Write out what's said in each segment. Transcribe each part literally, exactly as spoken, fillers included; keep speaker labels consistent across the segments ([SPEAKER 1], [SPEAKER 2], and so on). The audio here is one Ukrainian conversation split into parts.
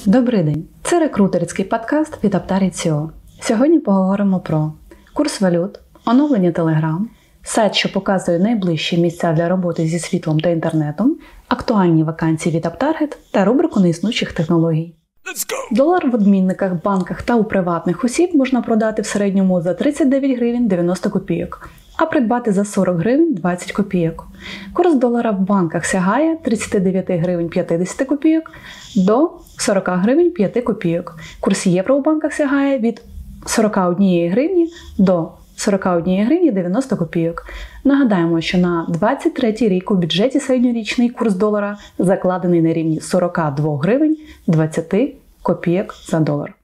[SPEAKER 1] Добрий день! Це рекрутерський подкаст від Aptarget сі і о. Сьогодні поговоримо про курс валют, оновлення Telegram, сайт, що показує найближчі місця для роботи зі світлом та інтернетом, актуальні вакансії від Aptarget та рубрику неіснуючих технологій. Долар в обмінниках, банках та у приватних осіб можна продати в середньому за тридцять дев'ять гривень дев'яносто копійок, а придбати за сорок гривень двадцять копійок. Курс долара в банках сягає тридцять дев'ять гривень п'ятдесят копійок до сорок гривень п'ять копійок. Курс євро у банках сягає від сорок однієї гривні до сорок однієї гривні дев'яносто копійок. Нагадаємо, що на двадцять третій рік у бюджеті середньорічний курс долара закладений на рівні сорок два гривень двадцять копійок за долар.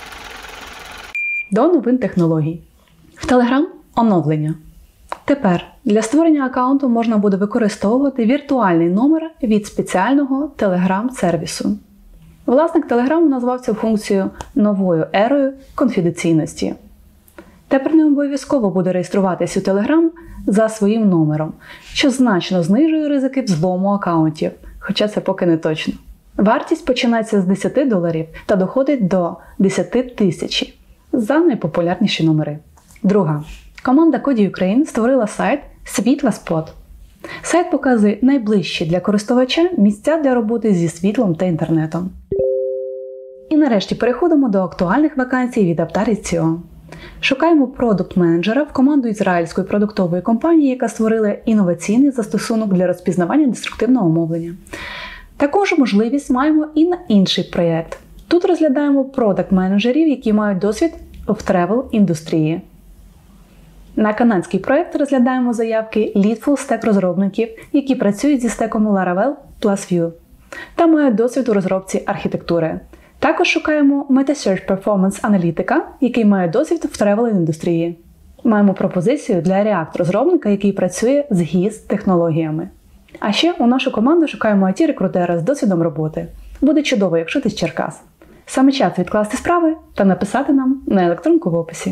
[SPEAKER 1] До новин технологій. В Telegram оновлення. Тепер для створення аккаунту можна буде використовувати віртуальний номер від спеціального Telegram-сервісу. Власник Telegram назвав цю функцію новою ерою конфіденційності. Тепер не обов'язково буде реєструватись у Telegram за своїм номером, що значно знижує ризики взлому аккаунтів, хоча це поки не точно. Вартість починається з десяти доларів та доходить до десять тисяч за найпопулярніші номери. Друга. Команда Коді Ukraine створила сайт Світла Спот. Сайт показує найближчі для користувача місця для роботи зі світлом та інтернетом. І нарешті переходимо до актуальних вакансій від Aptarget сі і о. Шукаємо продукт-менеджера в команду ізраїльської продуктової компанії, яка створила інноваційний застосунок для розпізнавання деструктивного мовлення. Також можливість маємо і на інший проєкт. Тут розглядаємо продакт-менеджерів, які мають досвід в тревел-індустрії. На канадський проєкт розглядаємо заявки Lead Full Stack розробників, які працюють зі стеком Laravel plus Vue та мають досвід у розробці архітектури. Також шукаємо Meta-Search Performance аналітика, який має досвід в тревел-індустрії. Маємо пропозицію для React-розробника, який працює з гіс-технологіями. А ще у нашу команду шукаємо ай ті-рекрутера з досвідом роботи. Буде чудово, якщо ти з Черкас. Саме час відкласти справи та написати нам на електронку в описі.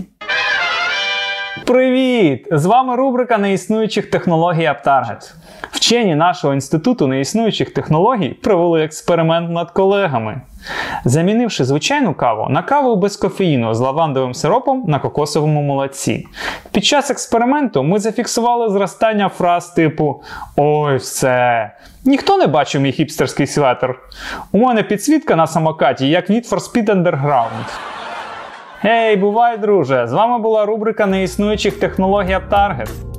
[SPEAKER 2] Привіт! З вами рубрика неіснуючих технологій Aptarget. Вчені нашого інституту неіснуючих технологій провели експеримент над колегами, замінивши звичайну каву на каву без кофеїну з лавандовим сиропом на кокосовому молоці. Під час експерименту ми зафіксували зростання фраз типу «Ой, все! Ніхто не бачив мій хіпстерський светр! У мене підсвітка на самокаті, як Need for Speed Underground!» Гей, бувай, друже! З вами була рубрика неіснуючих технологій Aptarget.